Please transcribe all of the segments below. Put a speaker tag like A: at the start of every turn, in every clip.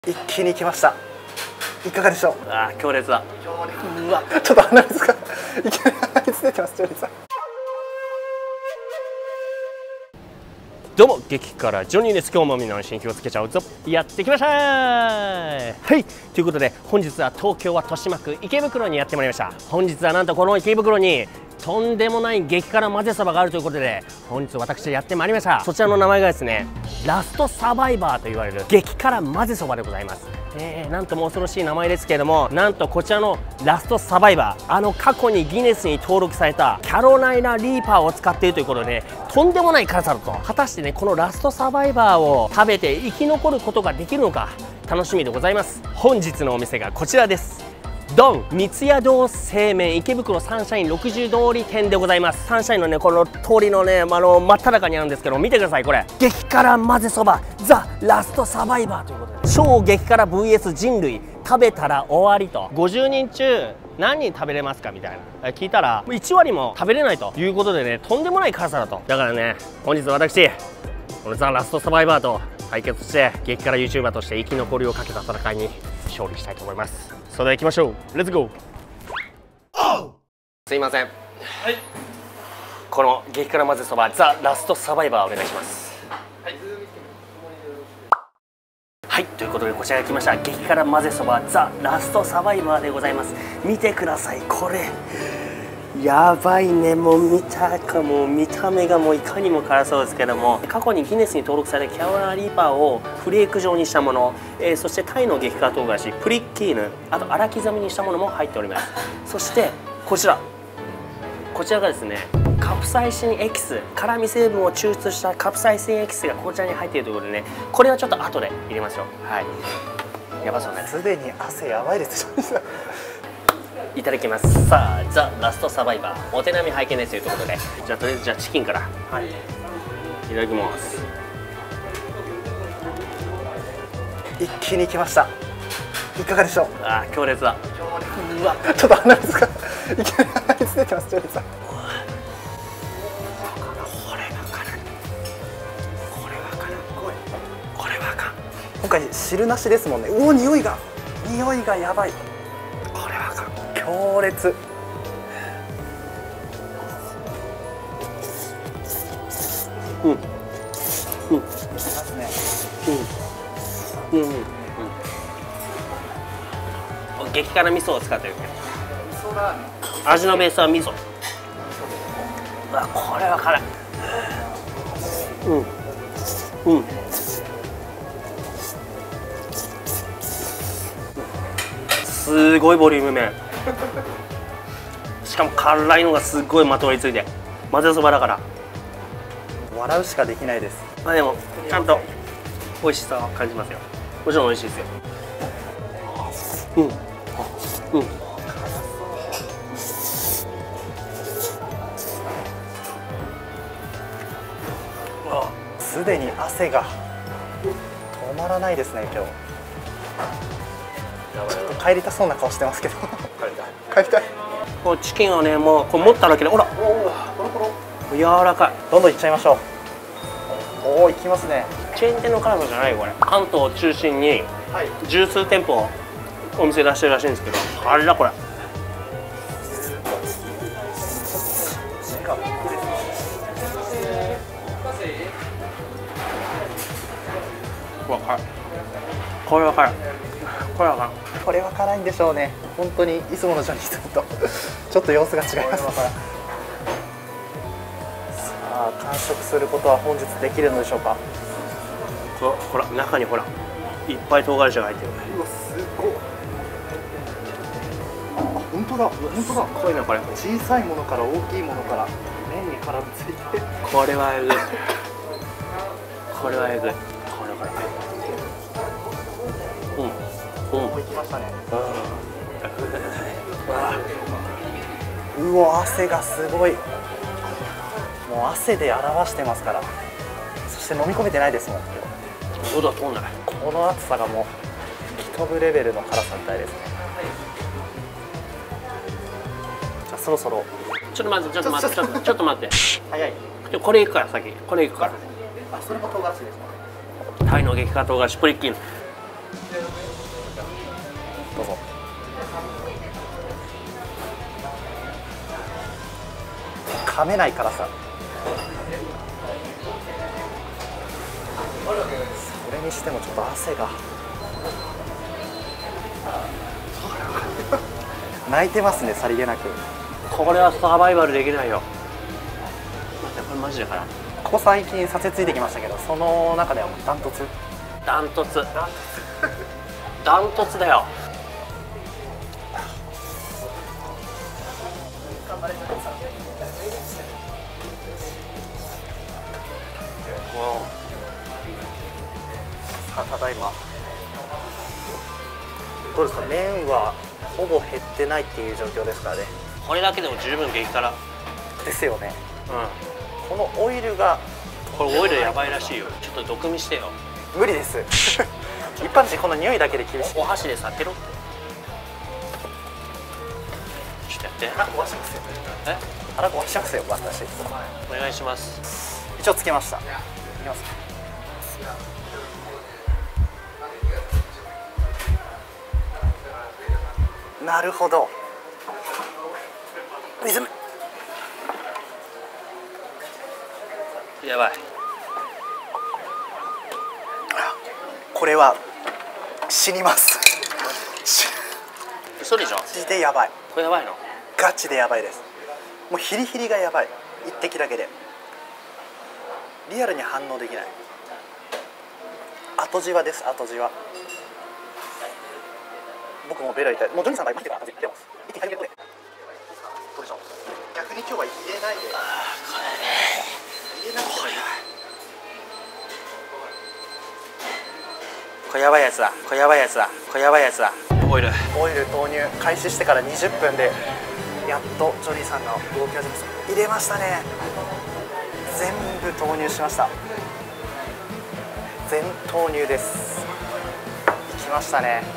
A: 一気に来ました。いかがでしょう。
B: ああ、強烈だ。
A: うわ、ちょっと鼻水がいきなり鼻水出てます。
B: どうも、激辛ジョニーです。今日もみんなの心気をつけちゃうぞ。やってきましたー。はい、ということで本日は東京は豊島区池袋にやってまいりました。本日はなんとこの池袋にとんでもない激辛混ぜそばがあるということで、本日私やってまいりました。そちらの名前がですね、ラストサバイバーと言われる激辛混ぜそばでございます。なんとも恐ろしい名前ですけれども、なんとこちらのラストサバイバー、過去にギネスに登録されたキャロライナリーパーを使っているということで、とんでもない辛さだと。果たしてね、このラストサバイバーを食べて生き残ることができるのか楽しみでございます。本日のお店がこちらです。ドン三ツ矢堂製麺池袋サンシャイン60通り店でございます。サンシャインのね、この通りのね、真っ只中にあるんですけど、見てください。これ激辛混ぜそばザ・ラストサバイバーということで、超激辛 VS 人類食べたら終わりと。50人中何人食べれますかみたいな聞いたら1割も食べれないということでね、とんでもない辛さだと。だからね、本日私このザ・ラストサバイバーと対決して激辛 YouTuber として生き残りをかけた戦いに勝利したいと思います。それでは行きましょう。レッツゴー。すいません、はい、この激辛混ぜそばザ・ラストサバイバーお願いします。はい、ということでこちらが来ました。激辛混ぜそばザ・ラストサバイバーでございます。見てください、これやばいね。もう見た目がもういかにも辛そうですけども、過去にギネスに登録されたキャロライナリーパーをフレーク状にしたもの、そしてタイの激辛唐辛子プリッキーヌ、あと粗刻みにしたものも入っております。そしてこちらがですね、カプサイシンエキス、辛み成分を抽出したカプサイシンエキスがこちらに入っているということでね、これはちょっと後で入れましょう。はい、やばそうね。
A: すでに汗やばいですよ。
B: いただきます。さあ、ザ・ラストサバイバーお手並み拝見ですということで、じゃあとりあえずチキンから、はい、いただきます。
A: 一気に来ました。いかがでしょう。
B: あー、強烈だ。
A: うわ、ちょっと鼻水がいきなり鼻水出てます。ジョニーさん、これはあかん。今回汁なしですもんね。うお、匂いがやばい。これはあかん。強烈。ますね。
B: 激辛味噌を使ってる。味のベースは味噌。うわ、これは辛い。すごいボリューム麺。しかも辛いのがすごいまとわりついて、混ぜそばだから
A: 笑うしかできないです。
B: でもちゃんと美味しさを感じますよ。もちろん美味しいですよ。
A: すでに汗が止まらないですね。今日ちょっと帰りたそうな顔してますけど帰りたい。
B: こうチキンをね、もうこう持っただけでほら柔らかい。
A: どんどんいっちゃいましょう。おお、いきますね。
B: チェーン店の辛さじゃない。これ関東を中心に十数店舗お店出してるらしいんですけど、あれだこれ。これは辛い。
A: これは辛いんでしょうね。本当にいつものジョニーさんとちょっと様子が違います。さあ、完食することは本日できるのでしょうか。
B: ほら、中にほらいっぱい唐辛子が入ってる。
A: うわ、すごい。あ、本当だ。
B: すごいなこれ。
A: 小さいものから大きいものから麺に絡みついて、
B: これはえぐい。これはえぐい。
A: いきましたね。うわ、汗がすごい。もう汗で表してますから。そして飲み込めてないですもん。
B: 喉は通んない。
A: この暑さがもう吹き飛ぶレベルの辛さみたいですね。じゃあそろそろ。
B: ちょっと待って。
A: 早い。
B: これいくから先。これいくから。
A: あ、それも唐辛子ですか。
B: タイの激辛唐辛子プリッキーヌ。
A: どうぞ。噛めないからさ。それにしてもちょっと汗が泣いてますね、さりげなく。
B: これはサバイバルできないよ。待って、これマジで辛い。
A: ここ最近撮影ついてきましたけど、その中ではもうダントツ
B: ダントツダントツだよ。
A: さあ、ただいまどうですか、麺はほぼ減ってないっていう状況ですからね。
B: これだけでも十分激辛。
A: ですよね。
B: う
A: このオイルが
B: ん、これオイルやばいらしいよ。ちょっと毒味してよ。
A: 無理です一般人この匂いだけで厳しい。
B: お箸でさ、ペロってちょっとやって。
A: 腹壊しますよ。
B: え、
A: 腹壊しますよ、私。
B: お願いします。
A: 一応つけました。いきます。なるほど。リズム。
B: やばい。
A: これは死にます
B: 嘘でしょ。
A: マジでやばい。
B: これやばいの。
A: ガチでやばいです。もうヒリヒリがやばい。一滴だけでリアルに反応できない。後じわです。後じわ。僕もベロ痛い。もうジョニーさんが待ってから出ます。一気に入れて。どうでしょう。逆に今日は入れないで。入れないで。
B: これやばいやつだ。これやばいやつだ。これやばいやつだ。オイル
A: 投入開始してから20分でやっとジョニーさんが動き始めました。入れましたね。全部投入しました。全投入です。いきましたね。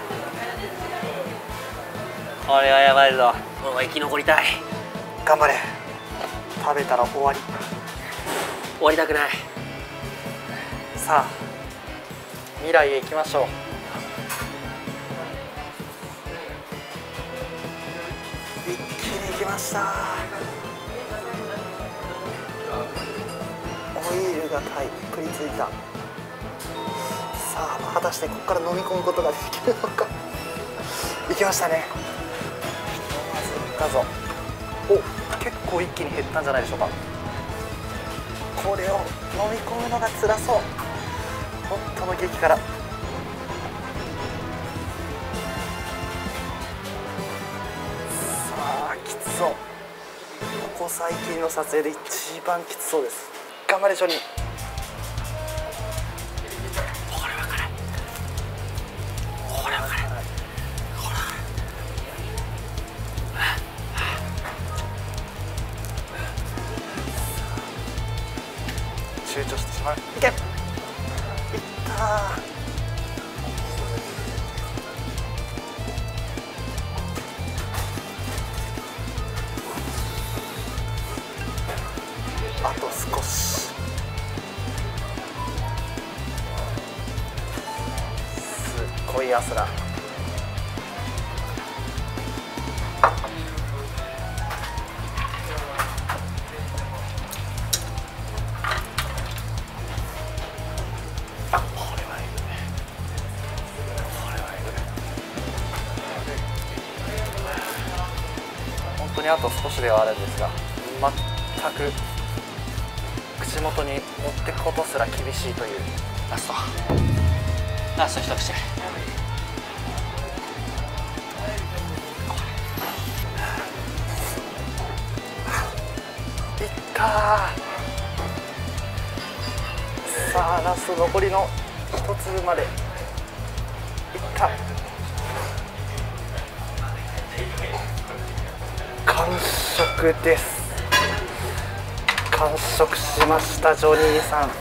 B: これはやばいぞ。もう生き残りたい。
A: 頑張れ。食べたら終わり。
B: 終わりたくない。
A: さあ未来へ行きましょう。一気に行きました。オイルがたっぷりついた。さあ果たしてここから飲み込むことができるのか。行きましたね。まずどうぞ。お、結構一気に減ったんじゃないでしょうか。これを飲み込むのが辛そう。本当の激辛。さあきつそう。ここ最近の撮影で一番きつそうです。頑張れジョニー。
B: これは辛い。これは辛い。
A: 躊躇してしまう。いけ。いったー。あと少し。すっごい汗だ。本当にあと少しではあるんですが、全く口元に持っていくことすら厳しいという。
B: ラスト一口。
A: いったー。さあラスト残りの一粒までいった。完食です。完食しましたジョニーさん。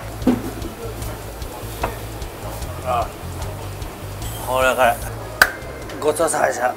B: これは辛い。ごちそうさまでした。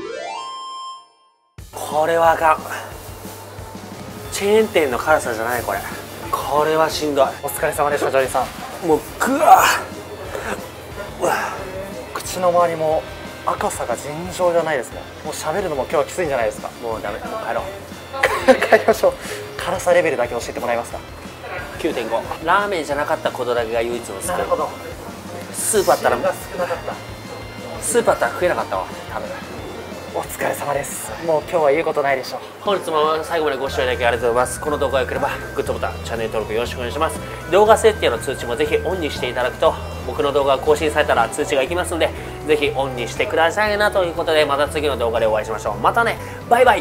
B: これはあかん。チェーン店の辛さじゃないこれ。これはしんどい。
A: お疲れ様でしたジョニーさん。
B: もうぐわ
A: 口口の周りも赤さが尋常じゃないですね。もう喋るのも今日はきついんじゃないですか。
B: もうダメ、もう帰ろう。
A: 帰りましょう。辛さレベルだけ教えてもらえますか。
B: 9.5。ラーメンじゃなかったことだけが唯一の救い。
A: なるほど。
B: スープあったら、
A: が少なかった。
B: スープあったら食えなかったわ多分。
A: お疲れ様です。もう今日は言うことないでしょう。
B: 本日も最後までご視聴いただきありがとうございます。この動画が良ければグッドボタン、チャンネル登録よろしくお願いします。動画設定の通知もぜひオンにしていただくと、僕の動画が更新されたら通知がいきますので、ぜひオンにしてくださいなということで、また次の動画でお会いしましょう。またね、バイバイ。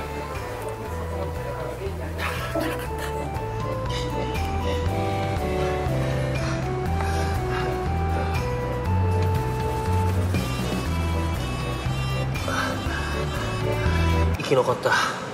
B: 生き残った。